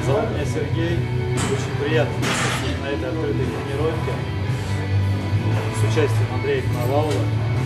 Зовут меня Сергей. Очень приятно присутствовать на этой открытой тренировке с участием Андрея Коновалова.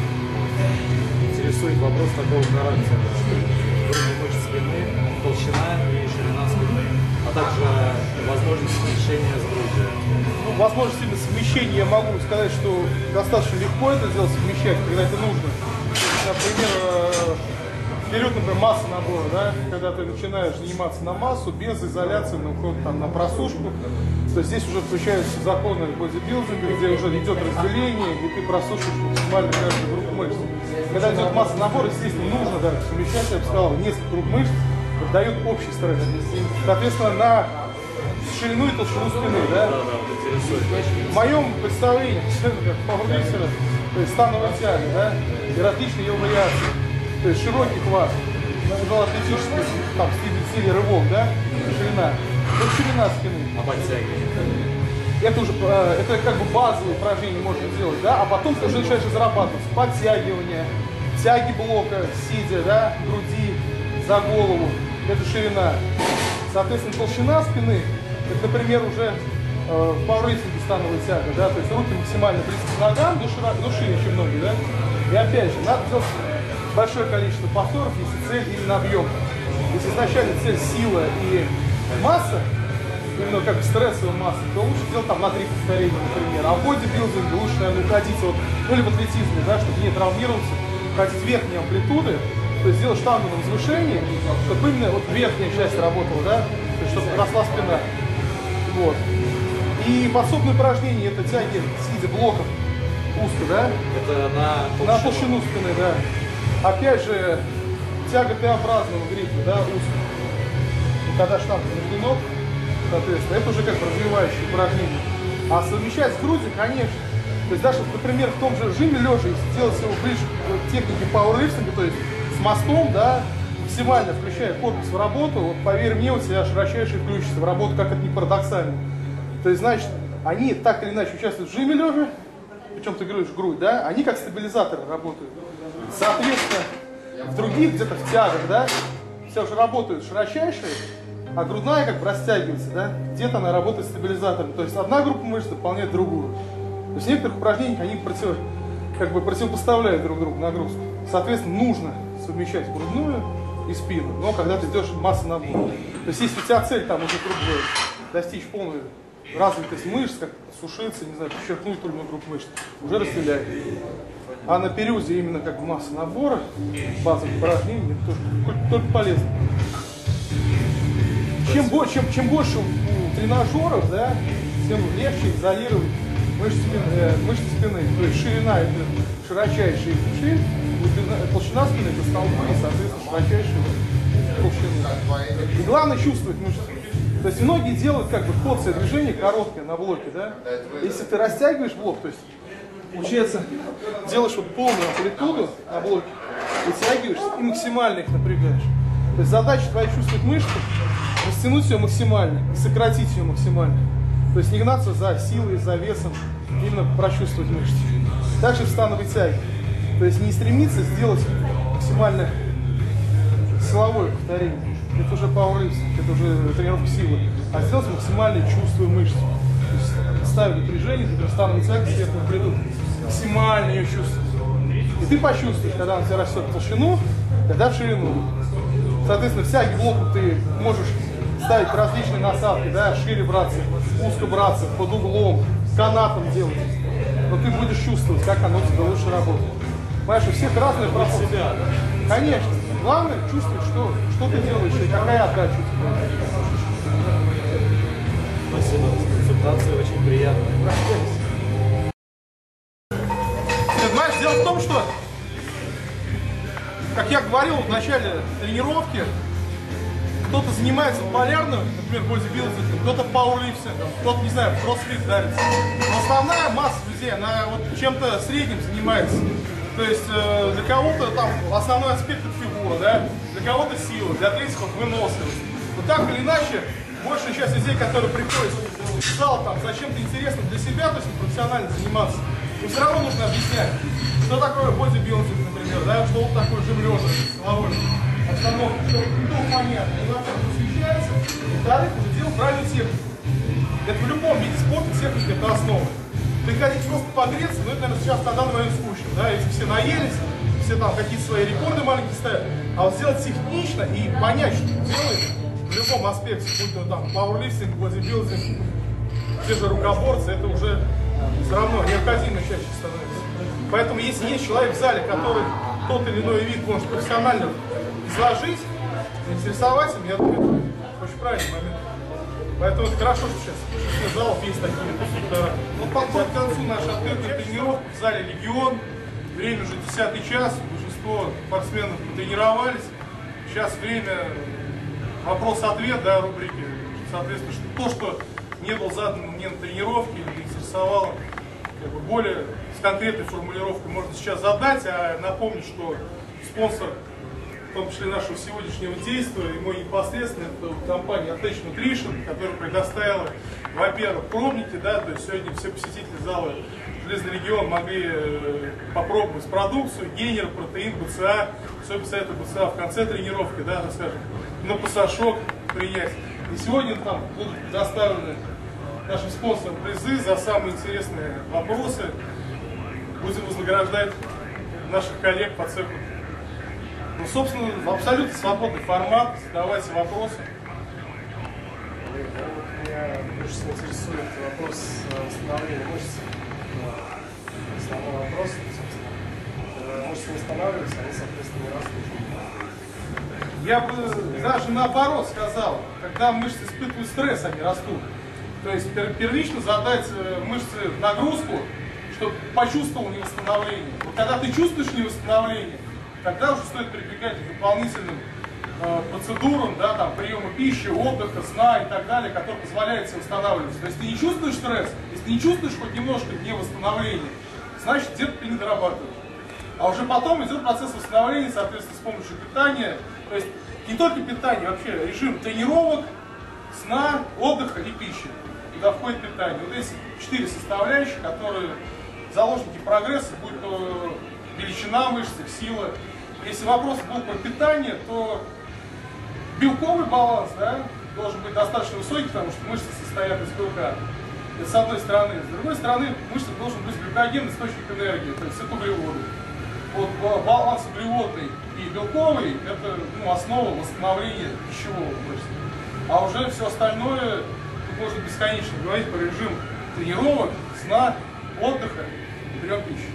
Интересует вопрос такого характера: группа мышц спины, толщина и ширина спины, а также возможность совмещения с грудью. Ну, возможность именно совмещения, я могу сказать, что достаточно легко это делать, совмещать, когда это нужно. Например, берет, например, масса набора, да, когда ты начинаешь заниматься на массу без изоляции, на просушку, то здесь уже включаются законы бодибилдинга, где уже идет разделение, и ты просушиваешь максимально каждую группу мышц. Когда идет масса набора, естественно, нужно совмещать, я бы сказал, несколько групп мышц, дает общий стресс. Соответственно, на ширину и толщину спины, да? В моем представлении, как пауэрлифтера, то есть становая тяга, да, и различные ее вариации, то есть широкий класс, атлетический, там, в стиле рывок, да, ширина, вот ширина спины. А подтягивание? Это уже, это как бы базовые упражнения можно делать, да, а потом ты уже начинаешь разрабатывать подтягивание, тяги блока, сидя, да, груди, за голову, это ширина. Соответственно, толщина спины, это, например, уже в пауэрлифтинге становая тяга, да, то есть руки максимально близко к ногам, но шире, чем ноги, да. И опять же, надо делать большое количество повторов, если цель именно объем. Если изначально цель сила и масса, именно как стрессовая масса, то лучше делать там на 3 повторения, например. А в бодибилдинге лучше, наверное, уходить от, ну или в атлетизме, да, чтобы не травмироваться, уходить верхней амплитуды, то есть делать штангу на возвышении, чтобы именно вот верхняя часть работала, да, то есть чтобы росла спина. Вот. И подсобные упражнения, это тяги сидя блоков узко, да? Это на толщину спины, да. Опять же, тяга Т-образного грифа, да, узко. И когда штанга между ног, соответственно, это уже как бы развивающее упражнение. А совмещать с грудью, конечно. То есть даже, например, в том же жиме лежа, если делать его ближе к технике пауэрлифтинга, то есть с мостом, да, максимально включая корпус в работу, вот поверь мне, у тебя широчайший включится в работу, как это не парадоксально. То есть, значит, они так или иначе участвуют в жиме лежа, причем ты говоришь грудь, да, они как стабилизаторы работают. Соответственно, в других, где-то в тягах, да, все уже работают широчайшие, а грудная как бы растягивается, да, где-то она работает стабилизатором. То есть одна группа мышц дополняет другую. То есть в некоторых упражнениях они противопоставляют друг другу нагрузку. Соответственно, нужно совмещать грудную и спину, но когда ты идешь масса набора. То есть если у тебя цель там уже достичь полной развитость мышц, как сушиться, не знаю, подчеркнуть ту или иную группу мышц, уже разделяй. А на периоде именно как бы масса набора, базовых упражнений, это только полезно. Чем больше у тренажеров, да, тем легче изолировать мышцы спины. То есть ширина это широчайшие плечи, толщина спины это столбы и, соответственно, широчайшие толщины. И главное чувствовать мышцы. То есть многие делают как бы короткое движение короткое на блоке, да? Если ты растягиваешь блок, то есть получается делаешь вот полную амплитуду на блоке, вытягиваешься и максимально их напрягаешь. То есть задача твоя чувствовать мышцу, растянуть ее максимально и сократить ее максимально. То есть не гнаться за силой, за весом, именно прочувствовать мышцы. Также в становой тяге. То есть не стремиться сделать максимально силовое повторение. Это уже пауэрлифтинг, это уже тренировка силы. А сделать максимально чувствуя мышцу. То есть ставить напряжение, например, становой тяги сверху придут. Максимально ее чувствовать. И ты почувствуешь, когда он тебя растет в толщину, когда в ширину. Соответственно, в тяге блоку ты можешь ставить различные насадки, да, шире браться, узко браться, под углом, канатом делать. Но ты будешь чувствовать, как оно тебе лучше работает. Понимаешь, у всех разные пропорции. Конечно. Главное чувствовать, что ты делаешь и какая отдача у тебя. Спасибо за консультацию, очень приятно. Понимаешь, дело в том, что, как я говорил в начале тренировки, кто-то занимается полярным, например, бодибилдингом, кто-то пауэрлифтингом, кто-то, не знаю, кроссфит дарится. Но основная масса людей, она вот чем-то средним занимается. То есть для кого-то там основной аспект это фигура, да? Для кого-то сила, для третьих вот выносливость. Но так или иначе, большая часть людей, которые приходят в зал, там, зачем-то интересно для себя, то есть профессионально заниматься, им все равно нужно объяснять, что такое бодибилдинг, например, да? Что такое жим лежа, силовой обстановка, чтобы понятно. И вообще посвящать получается, во-вторых, уже делать правильную технику. Это в любом виде спорта техника это основа. Приходить просто погреться, ну это, наверное, сейчас на данный момент скучно, да, эти все наелись, все там какие-то свои рекорды маленькие ставят, а вот сделать технично и понять, что ты делаешь в любом аспекте, будь то там пауэрлифтинг, бодибилдинг, те же рукоборцы, это уже все равно необходимой частью становится. Поэтому если есть человек в зале, который тот или иной вид может профессионально изложить, заинтересовать им, я думаю, это очень правильный момент. Поэтому это хорошо, что сейчас в большинстве залов есть такие инструктора. Ну, подходит к концу наша открытая тренировка в зале «Легион». Время уже 10-й час, большинство спортсменов потренировались. Сейчас время вопрос-ответ, да, рубрики. Соответственно, то, что не было задано мне на тренировке или интересовало, как бы более с конкретной формулировкой можно сейчас задать, а напомню, что спонсор, в том числе нашего сегодняшнего действия, и мой непосредственно, это компания Attach Nutrition, которая предоставила, во-первых, пробники, да, то есть сегодня все посетители зала Железный Легион могли попробовать продукцию, гейнер, протеин, БЦА, особенно советую БЦА в конце тренировки, да, так скажем, на пассажок принять. И сегодня там будут предоставлены нашим спонсорам призы за самые интересные вопросы. Будем вознаграждать наших коллег по цеху. Ну, собственно, абсолютно свободный формат, задавайте вопросы. Меня больше всего интересует вопрос восстановления мышц. Основной вопрос, собственно, когда мышцы восстанавливаются, они, соответственно, не растут. Я бы даже наоборот сказал, когда мышцы испытывают стресс, они растут. То есть первично задать мышце нагрузку, чтобы почувствовал невосстановление. Вот когда ты чувствуешь невосстановление, тогда уже стоит прибегать к дополнительным процедурам, да, там, приема пищи, отдыха, сна и так далее, которые позволяют себе восстанавливаться. То есть ты не чувствуешь стресс, если ты не чувствуешь хоть немножко невосстановления, значит где-то ты не дорабатываешь. А уже потом идет процесс восстановления, соответственно, с помощью питания. То есть не только питание, вообще режим тренировок, сна, отдыха и пищи. Туда входит питание. Вот эти 4 составляющие, которые заложники прогресса, будь то величина мышц, сила. Если вопрос был про питание, то белковый баланс, да, должен быть достаточно высокий, потому что мышцы состоят из белка. Это с одной стороны. С другой стороны, мышцы должен быть глюкогенный источник энергии, то есть это углеводы. Вот баланс углеводный и белковый – это основа восстановления пищевого мышц. А уже все остальное тут можно бесконечно говорить про режим тренировок, сна, отдыха и прием пищи.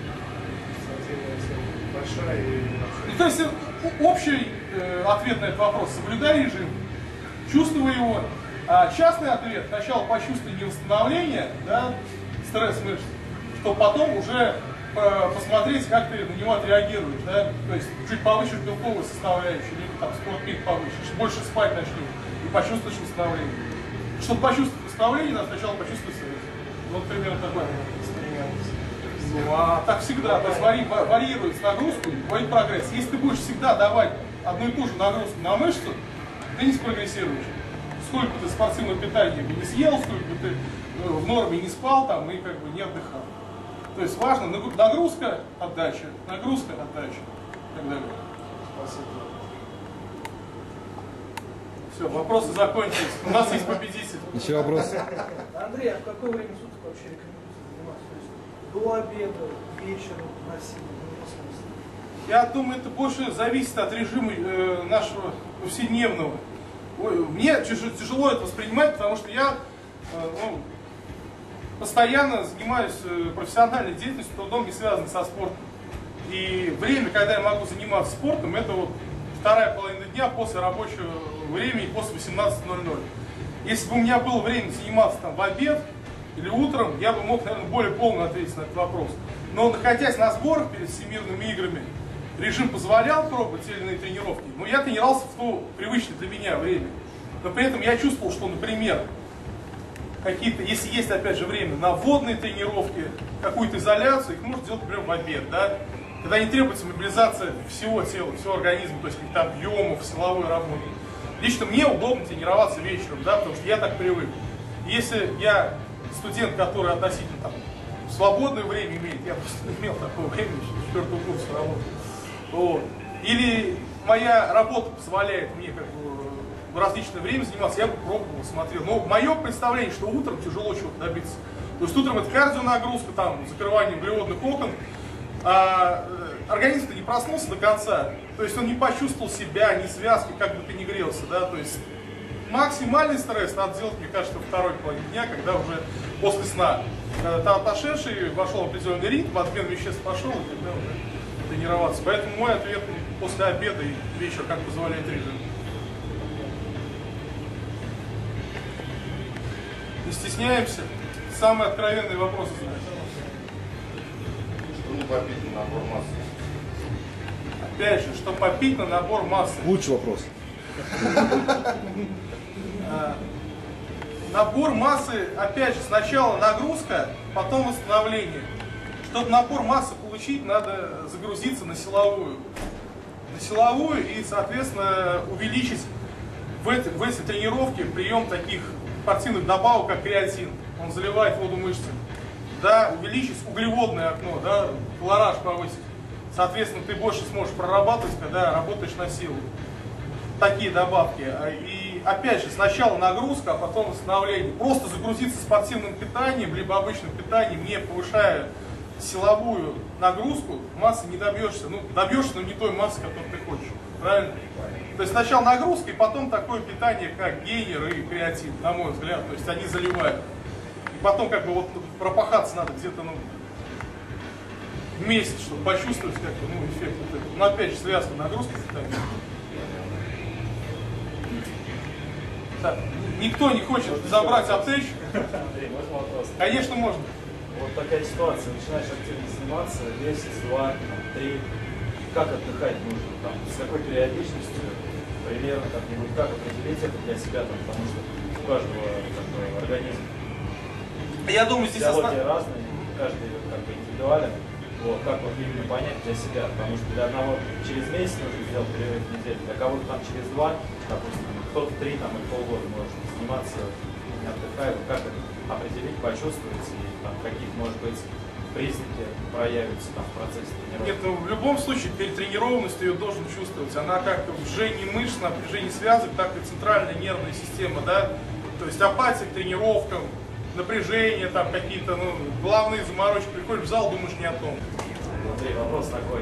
Большая и... Ну, то есть общий ответ на этот вопрос – соблюдай режим, чувствуй его. А частный ответ – сначала почувствуй невосстановление, да, стресс мышц, чтобы потом уже посмотреть, как ты на него отреагируешь. Да? То есть чуть повысишь белковую составляющую, либо там спортпик повысишь, больше спать начнешь и почувствуешь восстановление. Чтобы почувствовать восстановление, надо сначала почувствовать стресс. Вот примерно такой эксперимент. Ну, а так всегда, то есть варьируется нагрузку, будет прогресс. Если ты будешь всегда давать одну и ту же нагрузку на мышцу, ты не спрогрессируешь. Сколько ты спортивного питания бы не съел, сколько бы ты в норме не спал там и как бы не отдыхал. То есть важно нагрузка, отдача, нагрузка, отдача и так далее. Спасибо. Все, вопросы закончились. У нас есть победитель. Еще вопросы? Андрей, а в какое время суток вообще рекомендуется заниматься? То есть до обеда, вечером, на силу? Я думаю, это больше зависит от режима нашего повседневного. Мне тяжело это воспринимать, потому что я постоянно занимаюсь профессиональной деятельностью, трудом не связанным со спортом. И время, когда я могу заниматься спортом, это вот вторая половина дня после рабочего времени, после 18:00. Если бы у меня было время заниматься там в обед или утром, я бы мог, наверное, более полно ответить на этот вопрос. Но находясь на сборах перед Всемирными играми, режим позволял пробовать те или иные тренировки, но я тренировался в то привычное для меня время. Но при этом я чувствовал, что, например, какие-то, если есть, опять же, время на водные тренировки, какую-то изоляцию, их можно делать, например, в обед, да? Когда не требуется мобилизация всего тела, всего организма, то есть каких-то объемов, силовой работы. Лично мне удобно тренироваться вечером, да, потому что я так привык. Если я студент, который относительно там свободное время имеет, я просто не имел такого времени, еще 4-го курса работы. Вот. Или моя работа позволяет мне как бы в различное время заниматься, я бы пробовал, смотрел. Но мое представление, что утром тяжело чего-то добиться. То есть утром это кардионагрузка, там, закрывание углеводных окон, а организм-то не проснулся до конца. То есть он не почувствовал себя, ни связки, как бы ты ни грелся, да, то есть максимальный стресс надо делать, мне кажется, во второй половине дня, когда уже после сна. Когда ты отошедший, вошел в определенный ритм, обмен веществ пошел, и тогда уже тренироваться. Поэтому мой ответ после обеда и вечер, как позволяет режим. Не стесняемся. Самые откровенные вопросы знаешь. Что не попить на набор массы? Опять же, что попить на набор массы? Лучший вопрос. Набор массы, опять же, сначала нагрузка, потом восстановление. Чтобы набор массы получить, надо загрузиться на силовую. На силовую и, соответственно, увеличить в эти тренировки прием таких спортивных добавок, как креатин. Он заливает воду мышцам. Да, увеличить углеводное окно, да, колораж повысить. Соответственно, ты больше сможешь прорабатывать, когда работаешь на силу. Такие добавки. И опять же, сначала нагрузка, а потом восстановление. Просто загрузиться спортивным питанием, либо обычным питанием, не повышая силовую нагрузку, массы не добьешься. Ну, добьешься, но не той массы, которую ты хочешь. Правильно? То есть сначала нагрузка, и потом такое питание, как гейнер и креатин, на мой взгляд. То есть они заливают. И потом как бы вот пропахаться надо где-то, ну, месяц, чтобы почувствовать как-то, ну, эффект вот этот. Но опять же, связка нагрузки питания. Так, никто не хочет забрать аптечку? Андрей, можно вопрос? Конечно, можно. Вот такая ситуация, начинаешь активно заниматься, месяц, два, там, 3, как отдыхать нужно, там, с какой периодичностью, примерно как-нибудь, как определить это для себя, там, потому что у каждого как бы, организм Я думаю, здесь физиология разная, каждый как бы индивидуален. Вот, как вот именно понять для себя, потому что для одного через месяц нужно сделать перерыв в неделю, для кого-то там через 2, допустим, кто-то 3 там, и полгода может заниматься, не отдыхая, как это определить, почувствовать, и там, какие, может быть, признаки проявятся там, в процессе тренировки. Нет, ну в любом случае перетренированность ее должен чувствовать. Она как в жжении мышц, напряжении связок, так и центральная нервная система, да, то есть апатия к тренировкам, напряжение, там какие-то, ну, главные заморочки, приходишь в зал, думаешь не о том. Андрей, вопрос такой.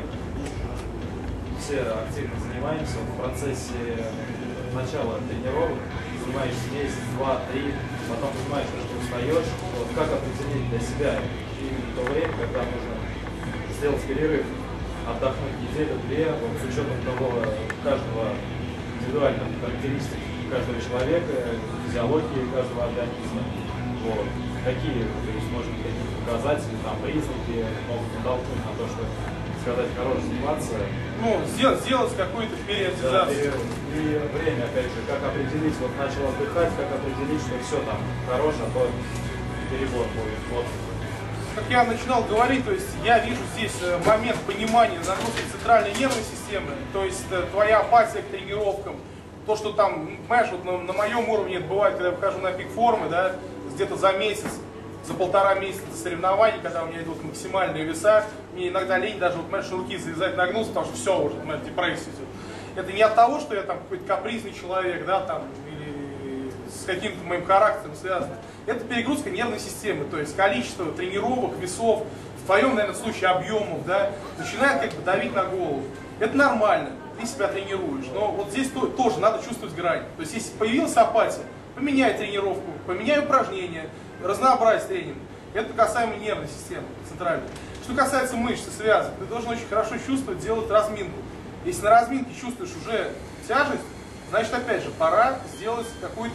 Все активно занимаемся в процессе начала тренировок, занимаешься месяц, 2, 3, потом понимаешь, что устаешь. Вот как определить для себя именно то время, когда нужно сделать перерыв, отдохнуть неделю-две, вот, с учетом того каждого индивидуальных характеристик каждого человека, физиологии каждого организма. Вот. Какие, то есть, может быть, показатели, там, признаки могут натолкнуть на то, что сказать, хорош заниматься. Ну, сделать какую-то периодизацию. Да, и время, опять же, как определить, вот начал отдыхать, как определить, что все там хорош, а то перебор будет. Вот. Как я начинал говорить, то есть я вижу здесь момент понимания нагрузки центральной нервной системы, то есть твоя апатия к тренировкам, то, что там, понимаешь, вот на моем уровне это бывает, когда я выхожу на пик формы, да, где-то за месяц, за 1,5 месяца до соревнований, когда у меня идут максимальные веса, мне иногда лень даже, вот, понимаешь, руки завязать нагнулся, потому что все уже, понимаешь, депрессия идет. Это не от того, что я там какой-то капризный человек, да, там, или с каким-то моим характером связано. Это перегрузка нервной системы, то есть количество тренировок, весов, в твоем, наверное, случае объемов, да, начинает как бы давить на голову. Это нормально, ты себя тренируешь, но вот здесь тоже надо чувствовать грань. То есть если появилась апатия, поменяй тренировку, поменяй упражнения, разнообразь тренинг. Это касаемо нервной системы центральной. Что касается мышц и связок, ты должен очень хорошо чувствовать, делать разминку. Если на разминке чувствуешь уже тяжесть, значит, опять же, пора сделать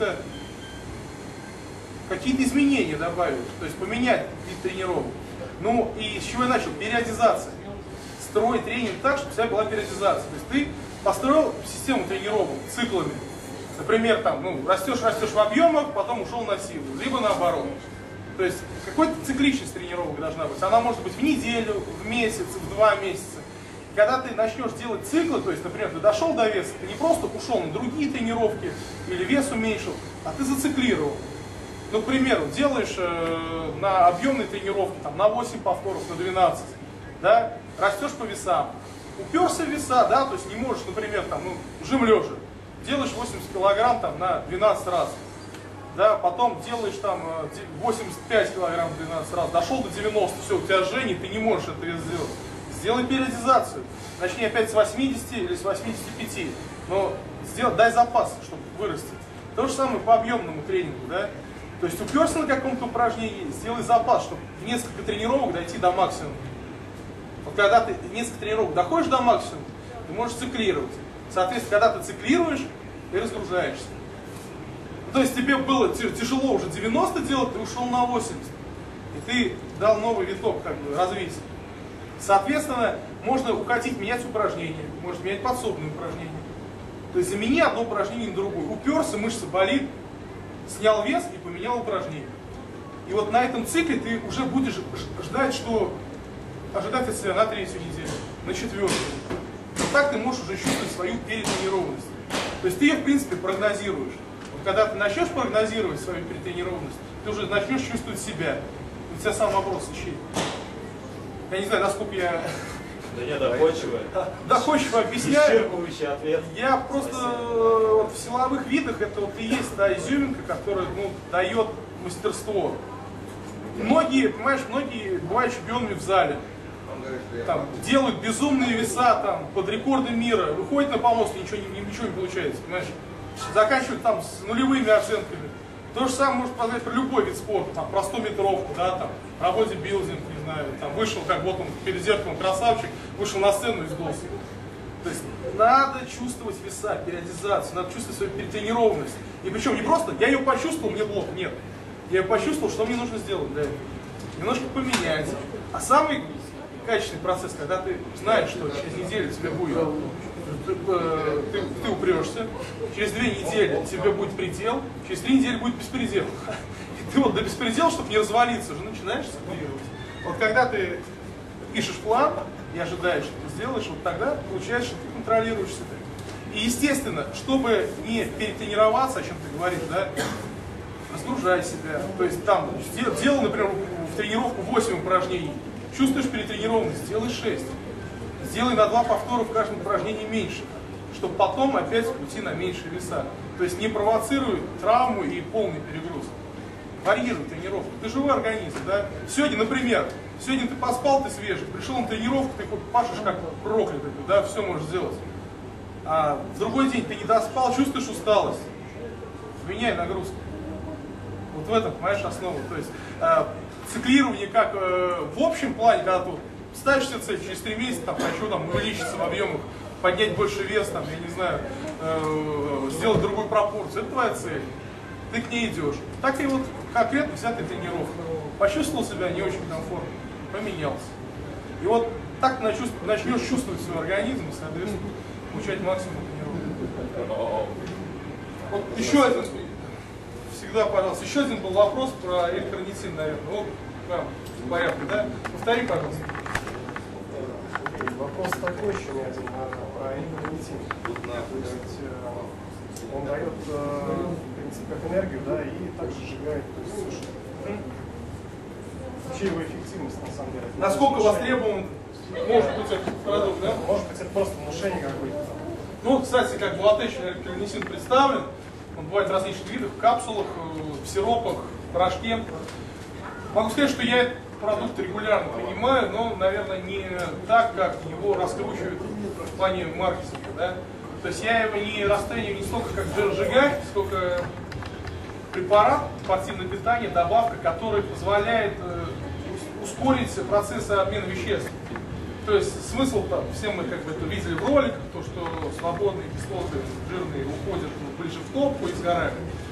какие-то изменения добавить, то есть поменять вид тренировок. Ну и с чего я начал? Периодизация. Строй тренинг так, чтобы у тебя была периодизация. То есть ты построил систему тренировок циклами. Например, там, ну, растешь в объемах, потом ушел на силу, либо наоборот. То есть какой-то цикличность тренировок должна быть. Она может быть в неделю, в месяц, в 2 месяца. Когда ты начнешь делать циклы, то есть, например, ты дошел до веса, ты не просто ушел на другие тренировки или вес уменьшил, а ты зациклировал. Ну, к примеру, делаешь на объемной тренировке там, на 8 повторов, на 12, да, растешь по весам. Уперся в веса, да, то есть не можешь, например, там, ну, жим лежа. делаешь 80 килограмм там на 12 раз, да, потом делаешь там 85 килограмм 12 раз, дошел до 90, все, у тебя жжение, ты не можешь это сделать. Сделай периодизацию, начни опять с 80 или с 85, но дай запас, чтобы вырасти. То же самое по объемному тренингу, да. То есть уперся на каком-то упражнении, сделай запас, чтобы в несколько тренировок дойти до максимума. Вот когда ты несколько тренировок доходишь до максимума, ты можешь циклировать. Соответственно, когда ты циклируешь, ты разгружаешься. То есть тебе было тяжело уже 90 делать, ты ушел на 80. И ты дал новый виток как бы развития. Соответственно, можно укатить, менять упражнения, можно менять подсобные упражнения. То есть замени одно упражнение на другое. Уперся, мышца болит, снял вес и поменял упражнение. И вот на этом цикле ты уже будешь ждать, что ожидать от себя на 3-ю неделю, на 4-ю. Вот так ты можешь уже чувствовать свою перетренированность. То есть ты ее, в принципе, прогнозируешь. Вот когда ты начнешь прогнозировать свою перетренированность, ты уже начнешь чувствовать себя. У тебя сам вопрос ищи. Я не знаю, насколько я... Да не, доходчиво. Доходчиво объясняю. Исчерпывающий ответ. Я просто вот в силовых видах это вот и есть та изюминка, которая дает мастерство. Многие, понимаешь, многие бывают чемпионами в зале. Там, делают безумные веса там, под рекорды мира, выходят на помост, ничего не получается, понимаешь? Заканчивают там с нулевыми оценками. То же самое может сказать про любой вид спорта, там, про 100-метровку, да, там, про бодибилдинг, не знаю, там, вышел, как вот он перед зеркалом красавчик, вышел на сцену и сдулся. То есть надо чувствовать веса, периодизацию, надо чувствовать свою перетренированность. И причем не просто, я ее почувствовал, мне плохо, нет. Я ее почувствовал, что мне нужно сделать для этого. Немножко поменять. А самый качественный процесс, когда ты знаешь, что через неделю тебе будет, ты упрешься, через 2 недели тебе будет предел, через 3 недели будет беспредел. И ты вот до беспредела, чтобы не развалиться, уже начинаешь циклировать. Вот когда ты пишешь план и ожидаешь, что ты сделаешь, вот тогда получается, что ты контролируешь себя. И естественно, чтобы не перетренироваться, о чем ты говоришь, да, разгружай себя. То есть там делал, например, в тренировку 8 упражнений. Чувствуешь перетренированность, сделай 6. Сделай на 2 повтора в каждом упражнении меньше, чтобы потом опять уйти на меньшие веса. То есть не провоцируй травму и полный перегруз. Варьируй тренировку. Ты живой организм, да? Сегодня, например, сегодня ты поспал, ты свежий, пришел на тренировку, ты пашешь как проклятый, да, все можешь сделать. А в другой день ты не доспал, чувствуешь усталость. Меняй нагрузку. Вот в этом, понимаешь, основа. То есть циклирование как в общем плане, когда ты ставишь себе цель, через 3 месяца там, хочу там, увеличиться в объемах, поднять больше вес, там, я не знаю, сделать другую пропорцию, это твоя цель. Ты к ней идешь. Так и вот конкретно взятая тренировка. Почувствовал себя не очень комфортно, поменялся. И вот так начнешь чувствовать свой организм и, соответственно, получать максимум тренировок. Вот еще один, всегда, пожалуйста, еще один был вопрос про электронитин, наверное. Вот, прям в порядке, да? Повтори, пожалуйста. Вопрос такой еще не один про электронитин. Он дает, в принципе, как энергию, да, и также сжигает, то есть сушит. Вообще его эффективность, на самом деле. Насколько востребован может быть этот продукт, да? Может быть, это просто внушение какое-то. Ну, кстати, как Латечный электронитин представлен, он бывает в различных видах, в капсулах, в сиропах, в порошке. Могу сказать, что я этот продукт регулярно принимаю, но, наверное, не так, как его раскручивают в плане маркетинга, да? То есть я его не расцениваю не столько как жиросжигатель, сколько препарат, спортивное питание, добавка, которая позволяет ускорить процессы обмена веществ. То есть смысл там, все мы как бы это видели в роликах, то что свободные кислоты жирные уходят ближе в топку и сгорают.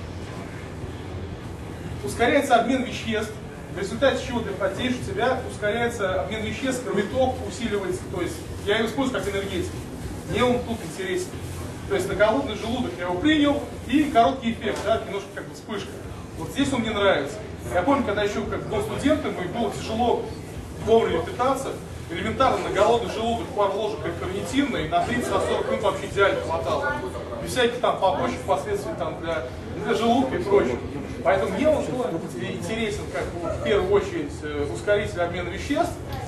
Ускоряется обмен веществ, в результате чего ты потеешь, у тебя ускоряется обмен веществ, кровоток усиливается, то есть я его использую как энергетик. Мне он тут интересен. То есть на голодный желудок я его принял, и короткий эффект, да, немножко как бы вспышка. Вот здесь он мне нравится. Я помню, когда еще как был студентом, и было тяжело вовремя питаться, элементарно на голодный желудок пару ложек электронитина, и на 30-40 минут вообще идеально хватало. И всяких там побочных последствий там, для желудка и прочего. Поэтому мне он интересен как в первую очередь ускоритель обмена веществ,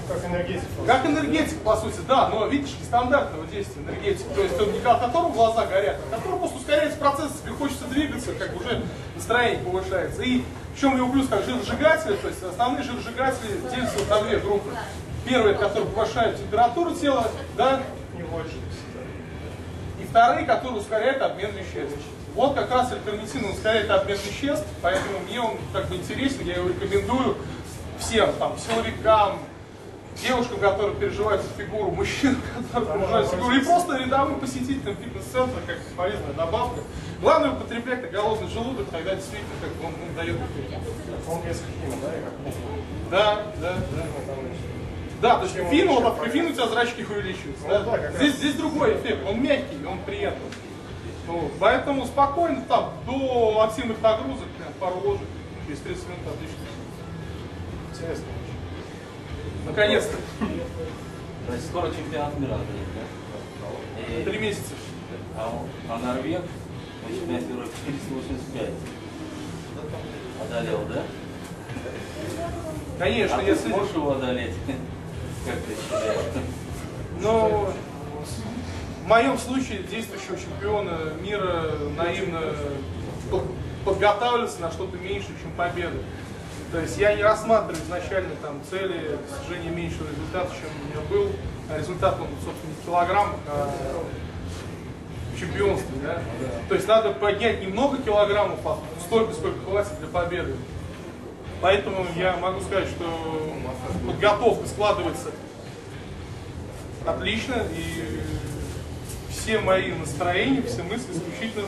Как энергетик. Как энергетик, по сути, да, но видишь, нестандартного действия энергетик. То есть он не от которого глаза горят, а который просто ускоряется процесс, тебе хочется двигаться, как бы уже настроение повышается. И в чем его плюс, как жиросжигатели, то есть основные жиросжигатели делятся на две группы. Первые, которые повышают температуру тела, да, Не больше. и вторые, которые ускоряют обмен веществ. Вот как раз альтернативно ускоряет обмен веществ, поэтому мне он как бы интересен, я его рекомендую всем, там, силовикам, девушкам, которые переживают за фигуру, мужчинам, которые переживают за фигуру, и просто рядовым посетителям фитнес-центра, как полезная добавка. Главное употреблять на голодный желудок, тогда действительно как он дает эффект. Он без кофеина, да, и как мускул. Да. Да, то есть кофеин, вот от кофеина у тебя зрачки увеличиваются. Ну, Да? да, как Здесь другой эффект, он мягкий, он приятный. Вот. Поэтому спокойно там до активных нагрузок, пару ложек, через 30 минут отлично. Интересно. Наконец-то. Значит, скоро чемпионат мира будет, да? 3 месяца. А норвег на чемпионате Европы 485 одолел, да? Конечно, А ты если... сможешь его одолеть? Как ты считаешь? Но в моем случае действующего чемпиона мира наивно подготавливаться на что-то меньше, чем победа. То есть я не рассматриваю изначально там цели достижения меньшего результата, чем у меня был. А результат, он, собственно, не в килограммах, а в чемпионстве. Да? То есть надо поднять немного килограммов, а столько, сколько хватит для победы. Поэтому я могу сказать, что подготовка складывается отлично, и все мои настроения, все мысли исключительно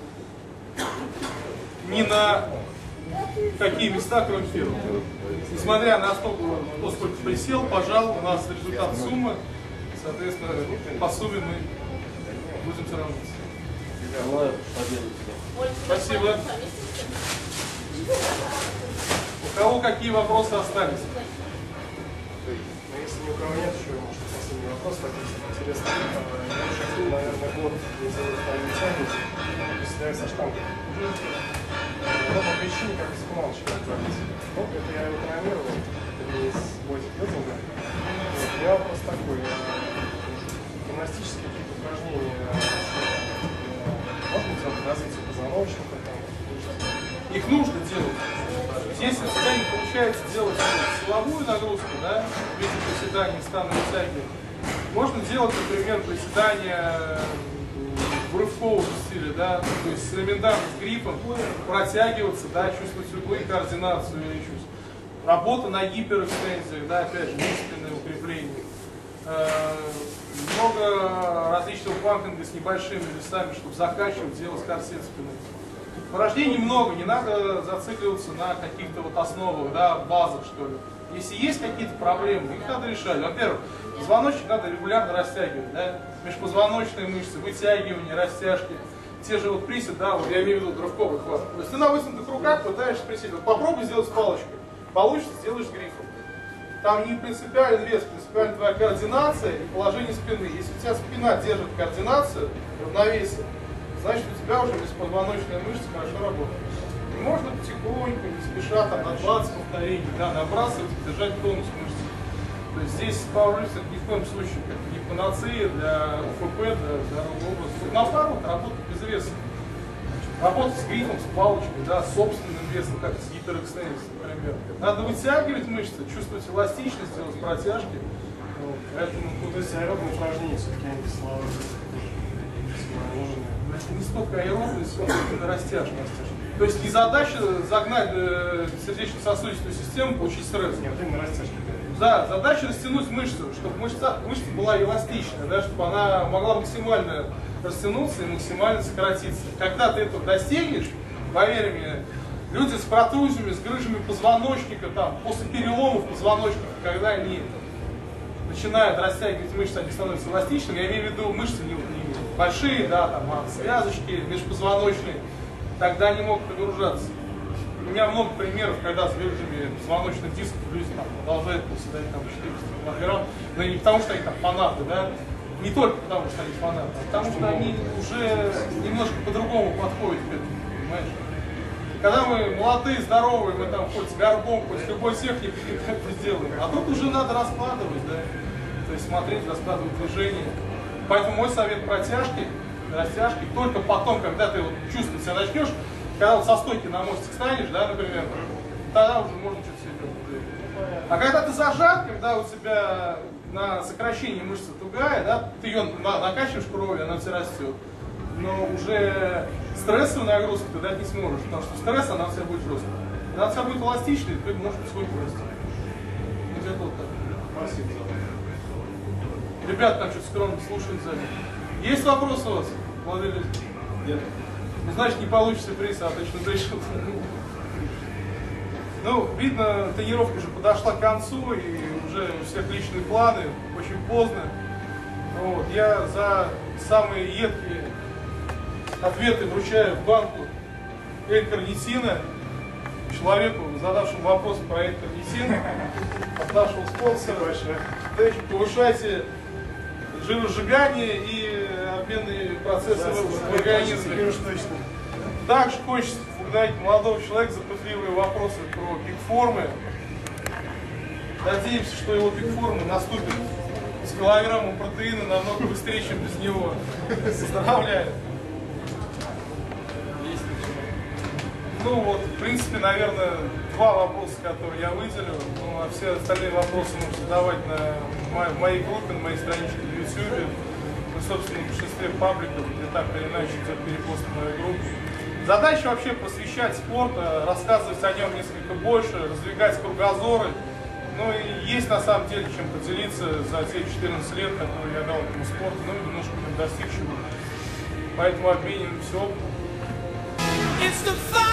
не на какие места, кроме первого. Несмотря на то, сколько присел, пожал, у нас результат суммы, соответственно, по сумме мы будем сравниваться. Желаю победы всем. Спасибо. У кого какие вопросы остались? Но если ни у кого нет, еще, может, последний вопрос, так интересно. Я уже, наверное, год не делаю тягу, приседаю со штангой. Но по причине, как спиналочка отправить. Ну, это я его травмировал, это не из бодибилдинга. У меня вопрос такой. Гимнастические какие-то упражнения можно делать развитие позвоночника? Их нужно делать. Если у тебя не получается делать силовую нагрузку, да, в виде приседаний, стана вытягивания, можно делать, например, приседания в рывковом стиле, да, то есть с элементарным гриппом, протягиваться, да, чувствовать углы, координацию увеличивать. Работа на гиперэкстензиях, да, опять же, мышечное укрепление. Много различного пампинга с небольшими весами, чтобы закачивать, делать корсет спины. Упражнений много, не надо зацикливаться на каких-то вот основах, да, базах, что ли. Если есть какие-то проблемы, их надо решать. Во-первых, позвоночник надо регулярно растягивать, да, межпозвоночные мышцы, вытягивания, растяжки. Те же вот присед, да, вот я имею в виду рывковый хват. То есть ты на вытянутых руках пытаешься присесть. Вот попробуй сделать с палочкой. Получится, сделаешь с грифом. Там не принципиальный вес, принципиально твоя координация и положение спины. Если у тебя спина держит координацию, равновесие, значит у тебя уже беспозвоночная мышца хорошо работает. И можно потихоньку, не спеша, там, на 20 повторений, да, набрасывать и держать тонус мышц. То есть здесь пауэрлифтинг ни в коем случае как не панацея для УФП, для здорового образа. Тут наоборот, работать без веса. Работать с грифом, с палочкой, да, с собственным весом, как с гиперэкстензией, например. Надо вытягивать мышцы, чувствовать эластичность, делать протяжки. Вот, поэтому, То есть аэробные упражнения все-таки они слабые. это не столько аэробные, сколько растяжка. То есть не задача загнать сердечно-сосудистую систему, получить стресс. Нет, именно растяжки. Да, задача растянуть мышцу, чтобы мышца была эластичная, да, чтобы она могла максимально растянуться и максимально сократиться. Когда ты этого достигнешь, поверь мне, люди с протрузиями, с грыжами позвоночника, там, после переломов позвоночника, когда они начинают растягивать мышцы, они становятся эластичными, я имею в виду мышцы не большие, да, там, а связочки, межпозвоночные, тогда они могут погружаться. У меня много примеров, когда с грыжами позвоночных дисков люди там продолжают приседать там 400 килограмм, но не потому что они там фанаты, да, не только потому что они фанаты, а потому что они уже немножко по-другому подходят к этому, понимаешь? Когда мы молодые, здоровые, мы там хоть с горбом, хоть с любой техникой это сделаем. А тут уже надо раскладывать, да. То есть смотреть, раскладывать движение. Поэтому мой совет протяжки, растяжки, только потом, когда ты вот чувствовать себя начнешь, когда вот со стойки на мостик станешь, да, например, тогда уже можно что-то себе делать. А когда ты зажат, когда у тебя на сокращении мышца тугая, да, ты ее накачиваешь кровью, она все растет. Но уже стрессовую нагрузку ты дать не сможешь, потому что стресс, она у тебя будет жесткая. Когда у тебя будет эластичной, ты можешь потихоньку расти. Вот это вот так. Спасибо. Ребята там что-то скромно слушают сзади. Есть вопросы у вас, молодые люди? Нет. Ну, значит, не получится приз, а точно решил. Ну, видно, тренировка уже подошла к концу, и уже у всех личные планы, очень поздно. Вот, я за самые едкие ответы вручаю в банку L-карнитина, человеку, задавшему вопрос про L-карнитин, от нашего спонсора. Повышайте жиросжигание и обменные процессы в организме. Также хочется поблагодарить молодого человека за пытливые вопросы про пик-формы. Надеемся, что его пик-формы наступят с килограммом протеина намного быстрее, чем без него. Поздравляю. Ну вот, в принципе, наверное, два вопроса, которые я выделю. Ну, а все остальные вопросы можно задавать в моей группе, на моей страничке в YouTube. Ну, собственно, в большинстве пабликов, где так или иначе идет перепост в мою группу. Задача вообще просвещать спорт, рассказывать о нем несколько больше, раздвигать кругозоры. Ну и есть на самом деле чем поделиться за те 14 лет, которые я дал этому спорту, ну и немножко достиг чего. Поэтому обмениваемся опытом.